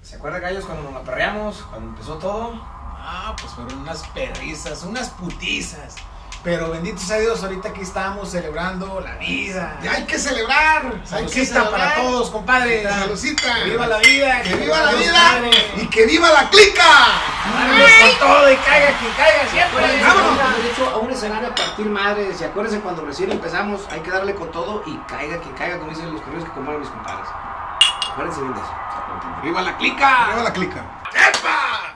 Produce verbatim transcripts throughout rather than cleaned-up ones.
¿Se acuerda, gallos, cuando nos la perreamos? Cuando empezó todo. Ah, pues fueron unas perrizas, unas putizas. Pero bendito sea Dios, ahorita aquí estamos celebrando la vida. ¡Y hay que celebrar! Saludcita Hay que celebrar para todos, compadre. Saludcita. Que viva la vida. Que viva la vida. Padre. Y que viva la clica. Vámonos con todo y caiga quien caiga siempre. Vámonos. Derecho a un escenario a partir madres. Y acuérdense, cuando recién empezamos, hay que darle con todo y caiga quien caiga, como dicen los correos que compraron mis compadres. Acuérdense bien de eso. ¡Viva la clica! Viva la clica. ¡Epa!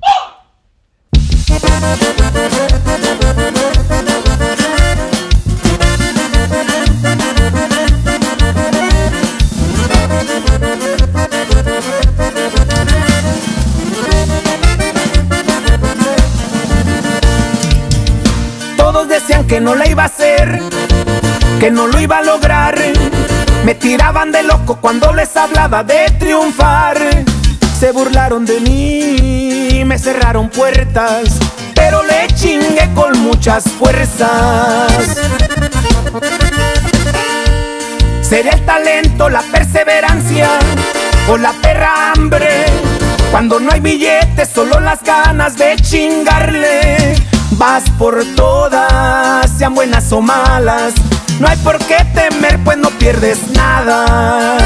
Todos decían que no la iba a hacer, que no lo iba a lograr. Me tiraban de loco cuando les hablaba de triunfar. Se burlaron de mí, me cerraron puertas, pero le chingué con muchas fuerzas. Sería el talento, la perseverancia o la perra hambre. Cuando no hay billetes, solo las ganas de chingarle. Vas por todas, sean buenas o malas. No hay por qué temer, pues no pierdes nada.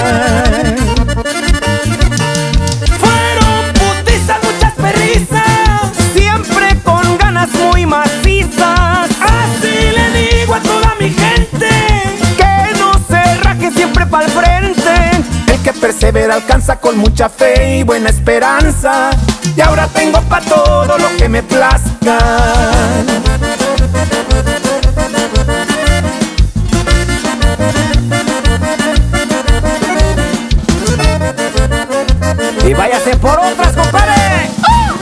Fueron putizas, muchas perrizas, siempre con ganas muy macizas. Así le digo a toda mi gente, que no se raje siempre pa'l frente. El que persevera alcanza con mucha fe y buena esperanza. Y ahora tengo pa' todo lo que me plazca. Y váyase por otras, compadre. ¡Oh!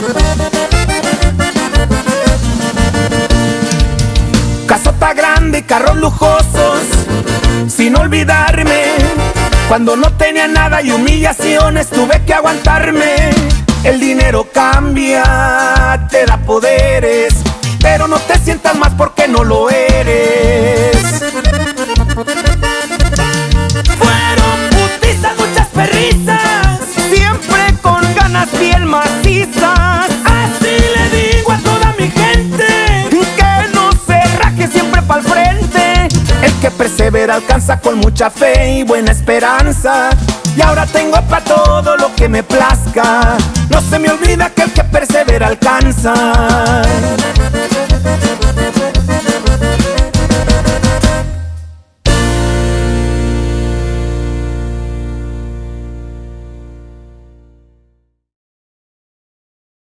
Casota grande y carros lujosos, sin olvidarme. Cuando no tenía nada y humillaciones tuve que aguantarme. El dinero cambia, te da poderes, pero no te sientas más porque no lo eres. Fueron putizas, muchas perrizas, siempre con ganas bien macizas. Así le digo a toda mi gente, que no se raje siempre pa'l frente. El que persevera alcanza con mucha fe y buena esperanza. Y ahora tengo pa' todo lo que me plazca. No se me olvida que el que persevera alcanza.